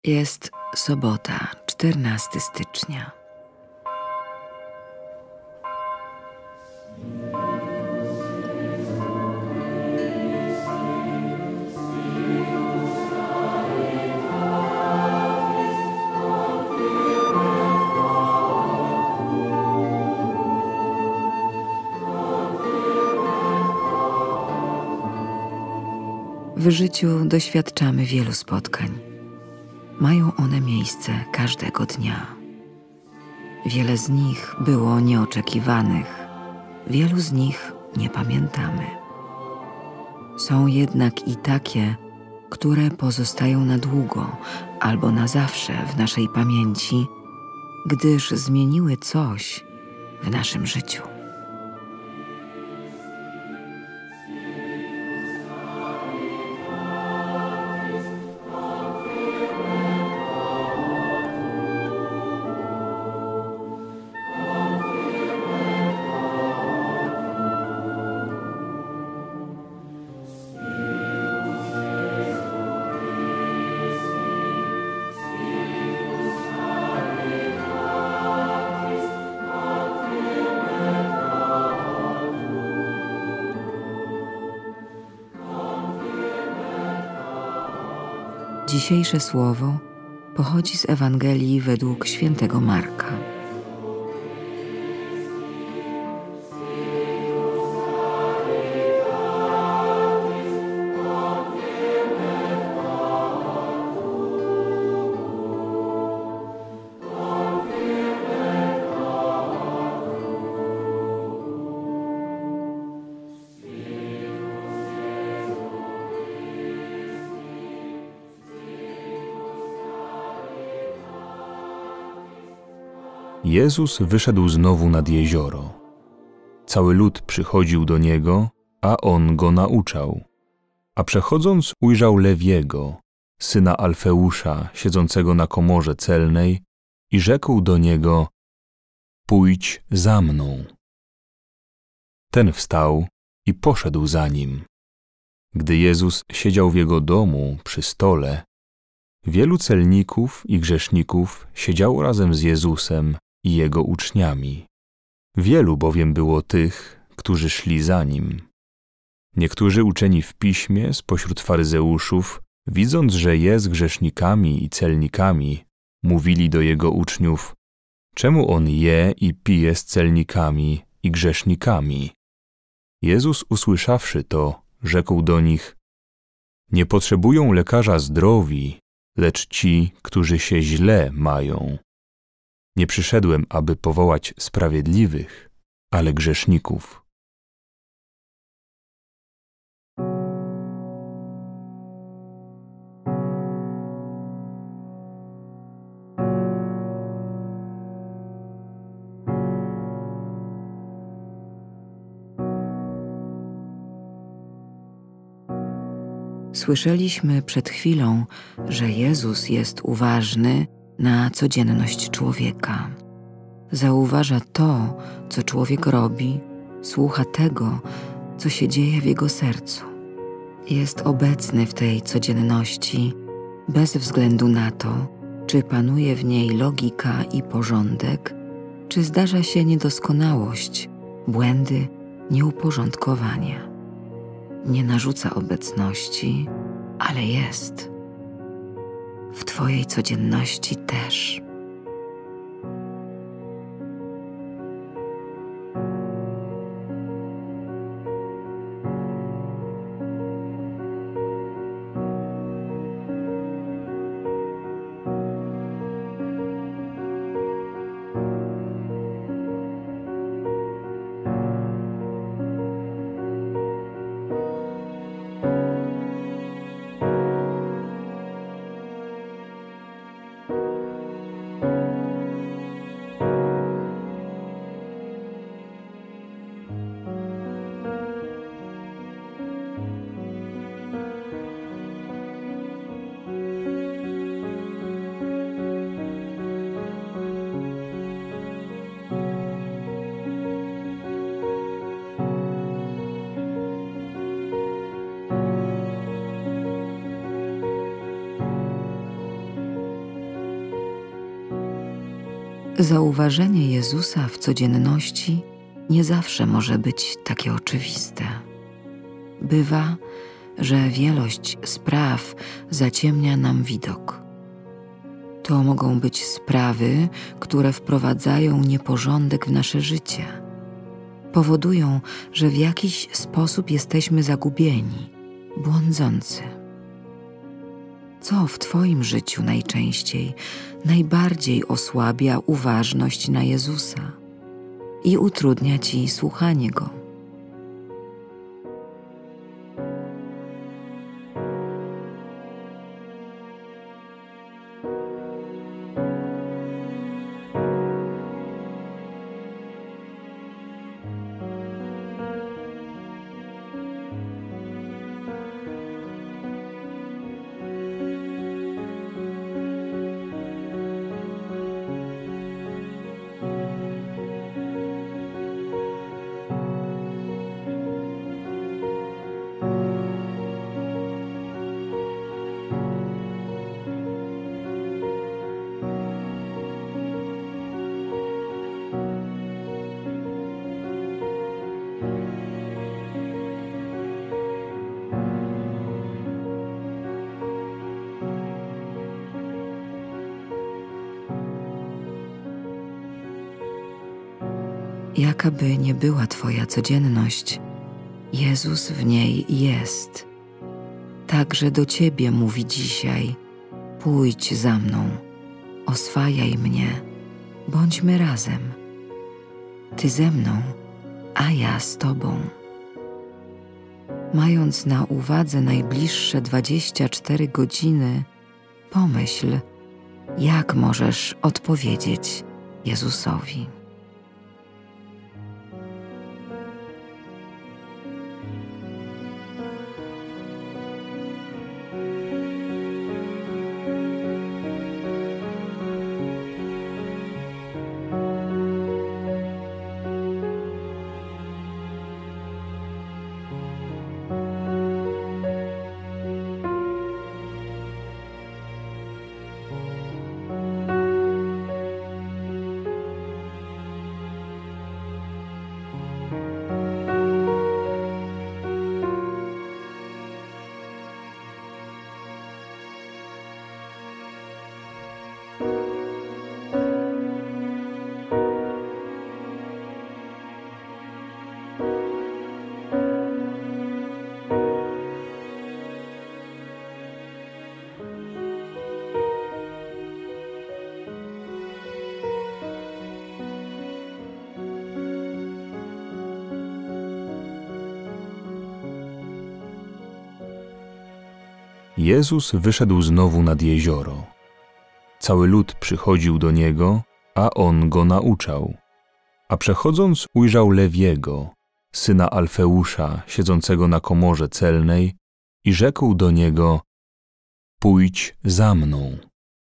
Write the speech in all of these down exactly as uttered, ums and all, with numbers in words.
Jest sobota, czternastego stycznia. W życiu doświadczamy wielu spotkań. Mają one miejsce każdego dnia. Wiele z nich było nieoczekiwanych, wielu z nich nie pamiętamy. Są jednak i takie, które pozostają na długo albo na zawsze w naszej pamięci, gdyż zmieniły coś w naszym życiu. Dzisiejsze słowo pochodzi z Ewangelii według świętego Marka. Jezus wyszedł znowu nad jezioro. Cały lud przychodził do Niego, a On go nauczał. A przechodząc ujrzał Lewiego, syna Alfeusza, siedzącego na komorze celnej i rzekł do Niego: „Pójdź za mną”. Ten wstał i poszedł za Nim. Gdy Jezus siedział w Jego domu przy stole, wielu celników i grzeszników siedziało razem z Jezusem i Jego uczniami. Wielu bowiem było tych, którzy szli za Nim. Niektórzy uczeni w piśmie spośród faryzeuszów, widząc, że je z grzesznikami i celnikami, mówili do Jego uczniów: „Czemu On je i pije z celnikami i grzesznikami?” Jezus, usłyszawszy to, rzekł do nich: „Nie potrzebują lekarza zdrowi, lecz ci, którzy się źle mają. Nie przyszedłem, aby powołać sprawiedliwych, ale grzeszników”. Słyszeliśmy przed chwilą, że Jezus jest uważny na codzienność człowieka. Zauważa to, co człowiek robi, słucha tego, co się dzieje w jego sercu. Jest obecny w tej codzienności bez względu na to, czy panuje w niej logika i porządek, czy zdarza się niedoskonałość, błędy, nieuporządkowanie. Nie narzuca obecności, ale jest. W Twojej codzienności też. Zauważenie Jezusa w codzienności nie zawsze może być takie oczywiste. Bywa, że wielość spraw zaciemnia nam widok. To mogą być sprawy, które wprowadzają nieporządek w nasze życie. Powodują, że w jakiś sposób jesteśmy zagubieni, błądzący. Co w Twoim życiu najczęściej, najbardziej osłabia uważność na Jezusa i utrudnia Ci słuchanie Go? Jakaby nie była Twoja codzienność, Jezus w niej jest. Także do Ciebie mówi dzisiaj: pójdź za mną, oswajaj mnie, bądźmy razem. Ty ze mną, a ja z Tobą. Mając na uwadze najbliższe dwadzieścia cztery godziny, pomyśl, jak możesz odpowiedzieć Jezusowi. Jezus wyszedł znowu nad jezioro. Cały lud przychodził do Niego, a On go nauczał. A przechodząc ujrzał Lewiego, syna Alfeusza, siedzącego na komorze celnej, i rzekł do niego: pójdź za mną.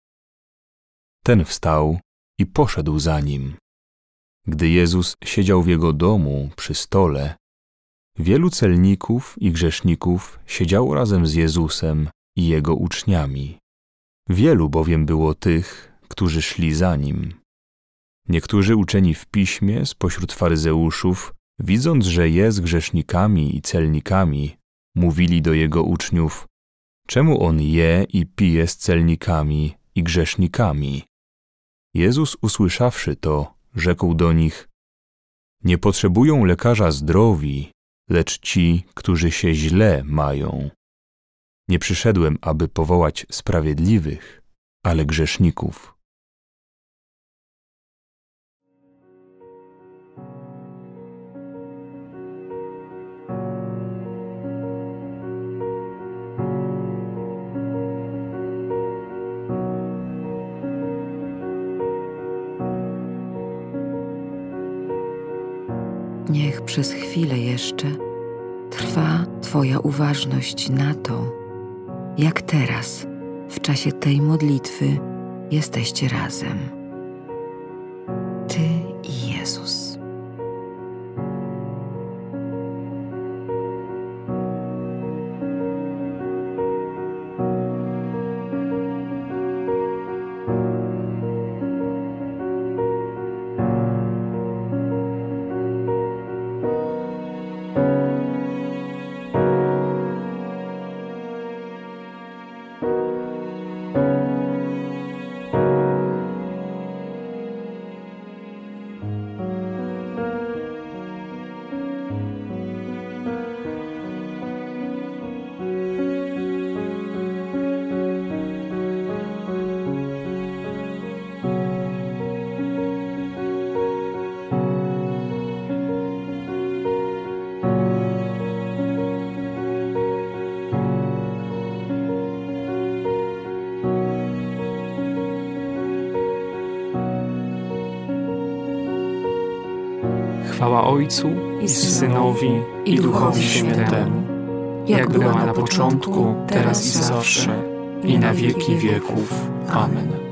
Ten wstał i poszedł za nim. Gdy Jezus siedział w jego domu przy stole, wielu celników i grzeszników siedziało razem z Jezusem i Jego uczniami. Wielu bowiem było tych, którzy szli za Nim. Niektórzy uczeni w piśmie spośród faryzeuszów, widząc, że jest grzesznikami i celnikami, mówili do Jego uczniów: czemu On je i pije z celnikami i grzesznikami? Jezus, usłyszawszy to, rzekł do nich: nie potrzebują lekarza zdrowi, lecz ci, którzy się źle mają. Nie przyszedłem, aby powołać sprawiedliwych, ale grzeszników. Niech przez chwilę jeszcze trwa Twoja uważność na to, jak teraz, w czasie tej modlitwy, jesteście razem. Ty i Jezus. Chwała Ojcu i Synowi i Duchowi Świętemu, jak była na początku, teraz i zawsze, i na wieki wieków. Amen.